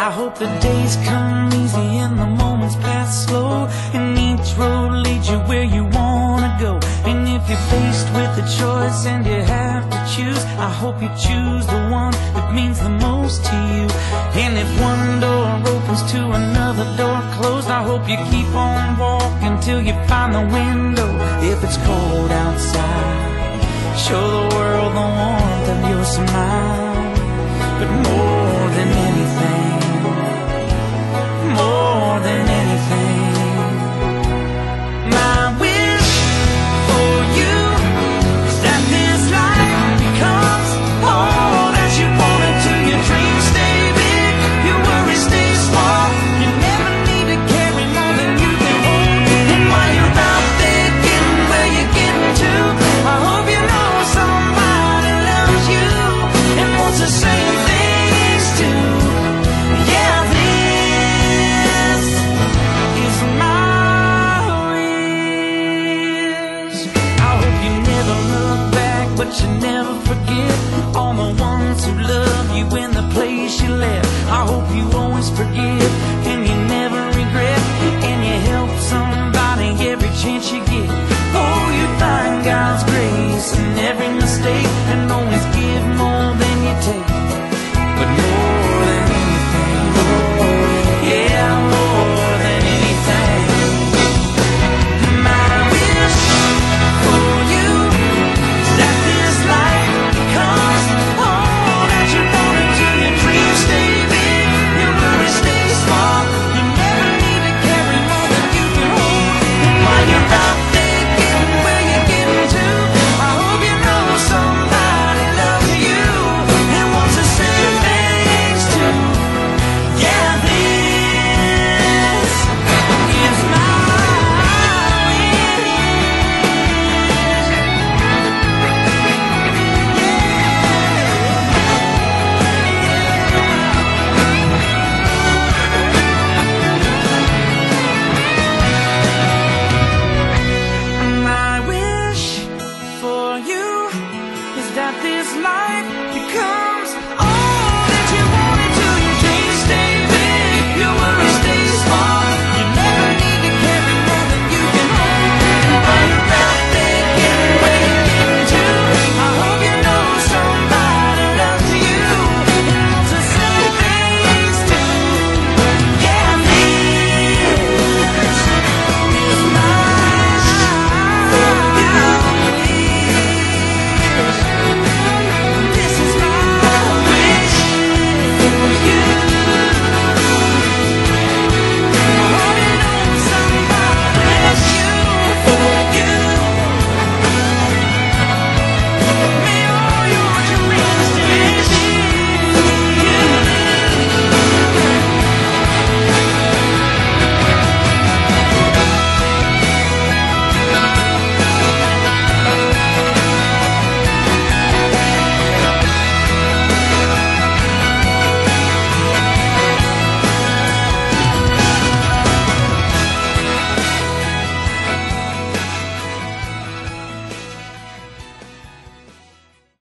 I hope the days come easy and the moments pass slow, and each road leads you where you wanna go. And if you're faced with a choice and you have to choose, I hope you choose the one that means the most to you. And if one door opens to another door closed, I hope you keep on walking till you find the window. If it's cold outside, show the world the warmth of your smile. But more than anything, more than anything, my wish for you is that this life becomes all that you want it to. Your dreams stay big, your worries stay small. You never need to carry more than you can hold. And while you're out there getting where you're getting to, I hope you know somebody loves you and wants the same things too. Yeah, this is my wish. I hope you never look back, but you never forget all the ones who love you in the place you left. I hope you always forgive and you never regret, and you help somebody every chance you get.